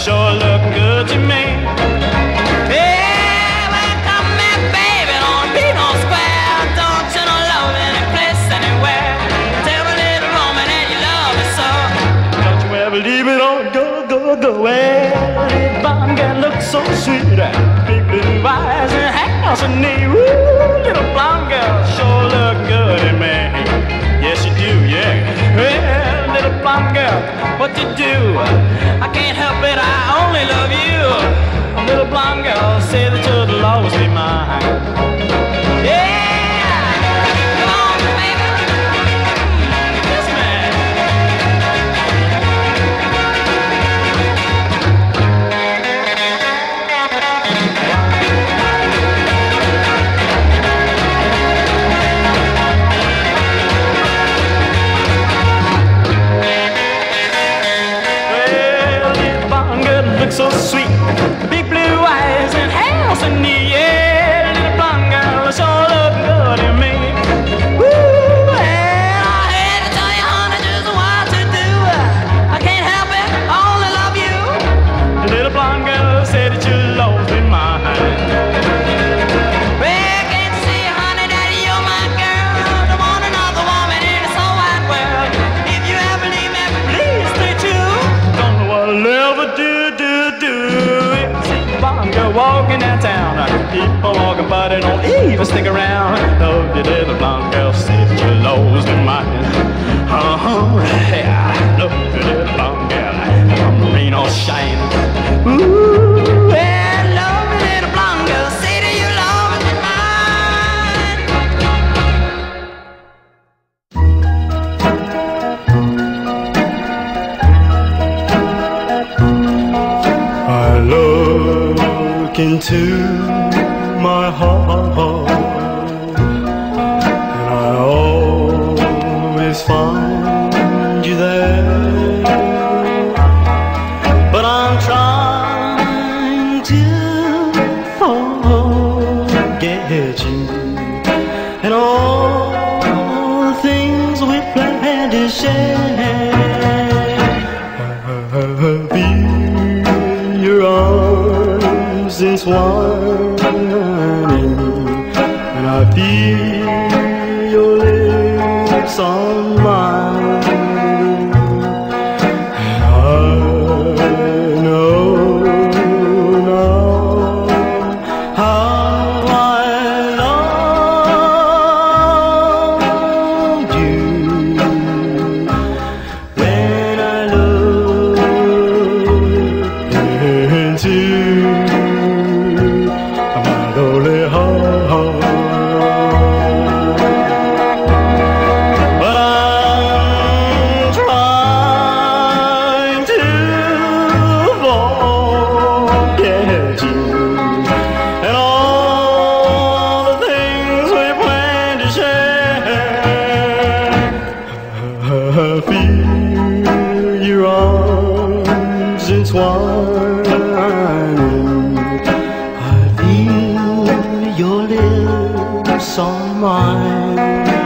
sure look good to me. Yeah, well, come here, baby, don't be no square. Don't you know love any place, anywhere. Tell me, little woman, that you love me so. Don't you ever leave me, don't go, go, go. Well, this blonde girl looks so sweet. Big blue eyes and house and knee. Woo, little blonde girl sure look good to me. Yes, you do, yeah. Well, little blonde girl, what you do? I can't help it, I only love you. Little blonde girl, say that you'll always be mine. Yeah, come on, baby. Yes, man. Looks so sweet, big blue eyes and house and knee. Yeah, little blonde girl, sure look good to me. Woo, well, I had to tell you, honey, just what to do. I can't help it, I only love you. The little blonde girl said that you'll always be mine. Well, can't you see, honey, that you're my girl? Don't want another woman in this whole wide world. If you ever leave me, please stay true. Don't know what I'll ever do. Girl walking downtown, people walking, but they don't even stick around. Love you, little blonde girl, say that you're lost in mine. Yeah, love you, little blonde girl, from Reno shine. Ooh, well, love you, little blonde girl, say that you're lost in I look into my heart, and I always find you there. But I'm trying to forget you and all the things we planned to share. Your arms entwining, and I feel your lips on mine, and I know now how I loved you when I looked into my lonely heart. But I'm trying to forget you and all the things we planned to share. I feel your arms entwining, I feel your lips on mine.